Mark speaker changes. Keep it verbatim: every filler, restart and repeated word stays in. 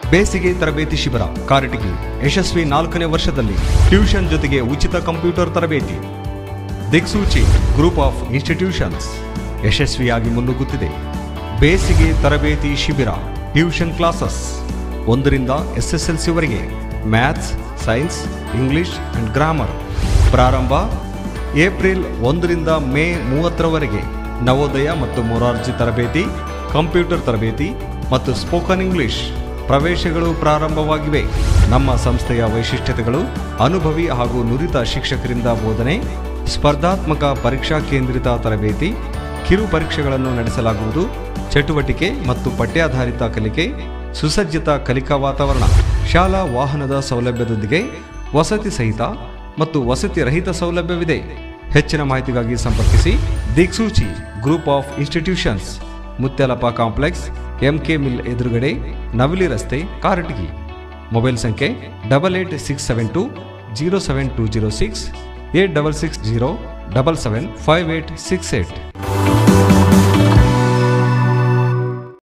Speaker 1: ಬೇಸಿಗೆ ತರಬೇತಿ ಶಿಬಿರ ಕಾರಟಗಿ ಯಶಸ್ವಿ ನಾಲ್ಕನೇ ವರ್ಷದಲ್ಲಿ ಟ್ಯೂಷನ್ ಜೊತೆಗೆ ಉಚಿತ ಕಂಪ್ಯೂಟರ್ ತರಬೇತಿ. ದಿಕ್ಸೂಚಿ ಗ್ರೂಪ್ ಆಫ್ ಇನ್ಸ್ಟಿಟ್ಯೂಷನ್ಸ್ ಯಶಸ್ವಿಯಾಗಿ ಮುನ್ನುಗ್ಗುತ್ತಿದೆ. ಬೇಸಿಗೆ ತರಬೇತಿ ಶಿಬಿರ ಟ್ಯೂಷನ್ ಕ್ಲಾಸಸ್ ಒಂದರಿಂದ ಎಸ್ ಎಸ್ ಎಲ್ ಸಿ ವರೆಗೆ maths, science, English and grammar ಪ್ರಾರಂಭ ಏಪ್ರಿಲ್ ಒಂದರಿಂದ ಮೇ ಮೂವತ್ತರವರೆಗೆ. ನವೋದಯ ಮತ್ತು ಮೊರಾರ್ಜಿ ತರಬೇತಿ, ಕಂಪ್ಯೂಟರ್ ತರಬೇತಿ ಮತ್ತು ಸ್ಪೋಕನ್ ಇಂಗ್ಲಿಷ್ ಪ್ರವೇಶಗಳು ಪ್ರಾರಂಭವಾಗಿವೆ. ನಮ್ಮ ಸಂಸ್ಥೆಯ ವೈಶಿಷ್ಟ್ಯತೆಗಳು: ಅನುಭವಿ ಹಾಗೂ ನುರಿತ ಶಿಕ್ಷಕರಿಂದ ಬೋಧನೆ, ಸ್ಪರ್ಧಾತ್ಮಕ ಪರೀಕ್ಷಾ ಕೇಂದ್ರಿತ ತರಬೇತಿ, ಕಿರು ಪರೀಕ್ಷೆಗಳನ್ನು ನಡೆಸಲಾಗುವುದು, ಚಟುವಟಿಕೆ ಮತ್ತು ಪಠ್ಯಾಧಾರಿತ ಕಲಿಕೆ, ಸುಸಜ್ಜಿತ ಕಲಿಕಾ ವಾತಾವರಣ, ಶಾಲಾ ವಾಹನದ ಸೌಲಭ್ಯದೊಂದಿಗೆ ವಸತಿ ಸಹಿತ ಮತ್ತು ವಸತಿ ರಹಿತ ಸೌಲಭ್ಯವಿದೆ. ಹೆಚ್ಚಿನ ಮಾಹಿತಿಗಾಗಿ ಸಂಪರ್ಕಿಸಿ Diksuchi group of institutions, Muthyalappa complex, MK mill ಎದುರುಗಡೆ, ನವಲಿ ರಸ್ತೆ, ಕಾರಟಗಿ. ಮೊಬೈಲ್ ಸಂಖ್ಯೆ double eight six seven two zero seven two zero six eight double six zero double seven five eight six eight.